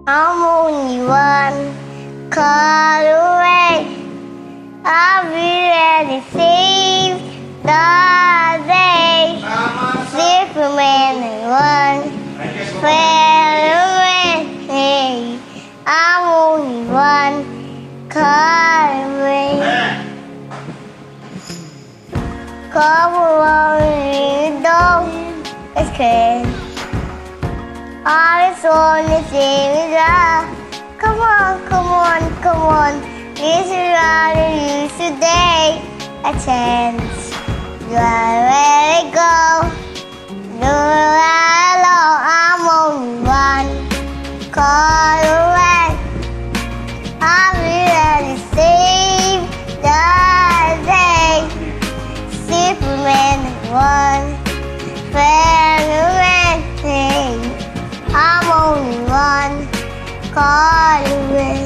I'm only one call away. I'll be ready to save the day. Superman and one Spider-Man. Hey, I'm only one call away. Come along, you don't escape. All it's on the same is come on, come on, come on. This is around you today. A chance. You are ready to go. Do it alone. I'm only one call away. I'll be ready to save the day. Superman one Spider-Man. Hey, I'm only one call away.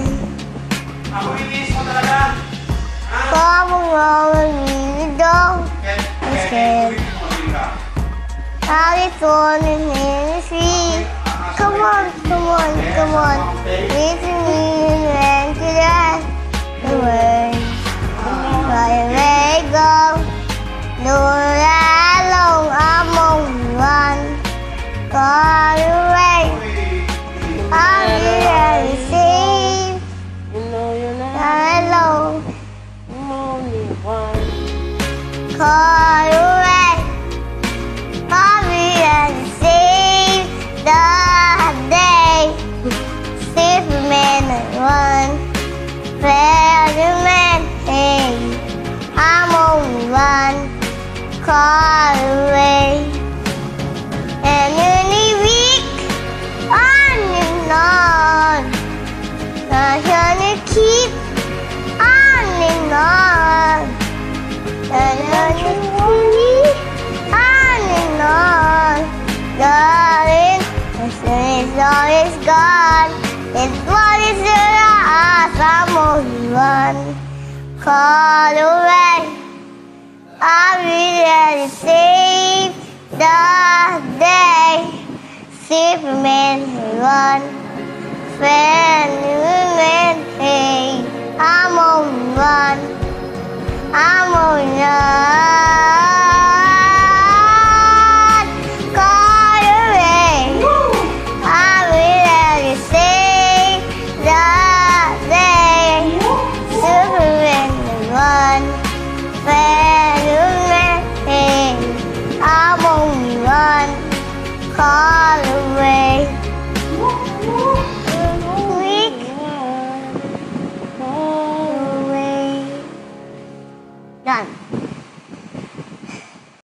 Come along, you don't escape. All it's on the street. Come on, come on, come on. Listen to me and to that. The way. Right way go. Do that alone. I'm only one call away. I'll be ready to save. You know you're not Alone. I'm only one. Call away. I'll be ready to save the day. Superman and one Spider-Man. Hey, I'm only one call away. And any week on and on. I'm gonna keep on and on. And gonna keep on and on. Darling, as soon as all is gone, it's what is in us. I'm only one call away. I'll be ready to save the day. Superman one Spider-Man. Hey, I'm only one. I'm only one call away. I'll be ready to save the day. Superman one Spider-Man. Hey, I'm only one call away. Week away. Done.